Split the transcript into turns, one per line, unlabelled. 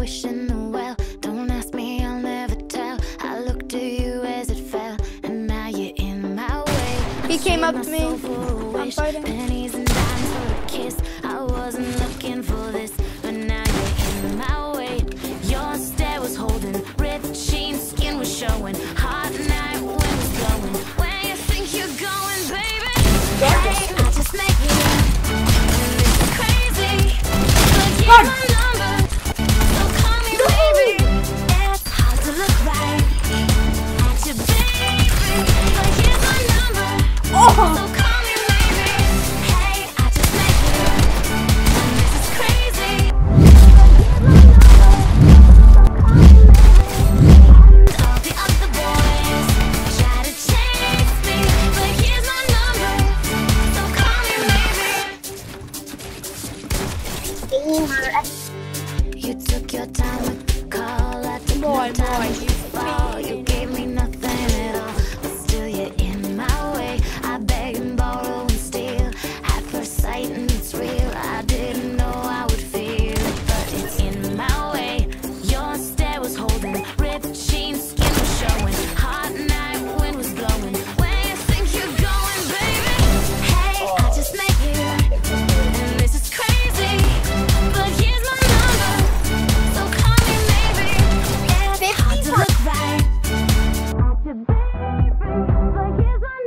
wishing the well. Don't ask me, I'll never tell. I looked to you as it fell, and now you're in my way.
He came up to me. I'm fighting.
Pennies and dimes for a kiss. I wasn't looking for this, but now you're in my way. Your stare was holding, ripped jeans, skin was showing. Hot night, wind was blowing. Where you think you're going, baby? Hey, I just met you. This is crazy. But here's my number, so call me baby. It's hard to look right at you, baby. But here's my number, so call me baby. Hey, I just met you. This is crazy. All the other boys try to chase me, but here's my number, so call me baby. You took your time with the call. I took my time with